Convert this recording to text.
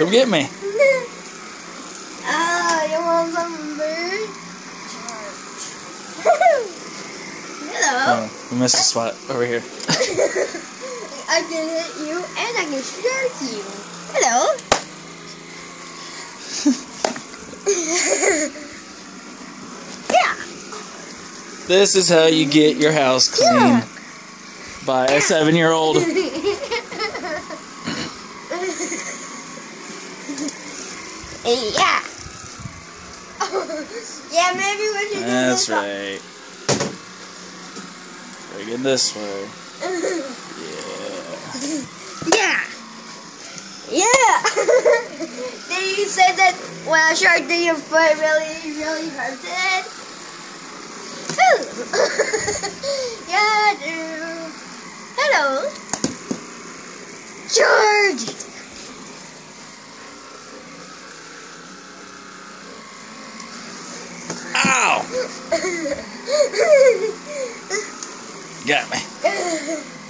Come get me. You want some food? Hello. Oh, we missed a spot over here. I can hit you and I can shark you. Hello. Yeah. This is how you get your house clean by a 7-year-old. Yeah. Yeah, maybe we should do That's this. right. Bring it this way. Yeah. Yeah. Yeah. Did you say that when a shark did your foot really hurt it? Yeah, dude. Hello. George. Ow! Got me.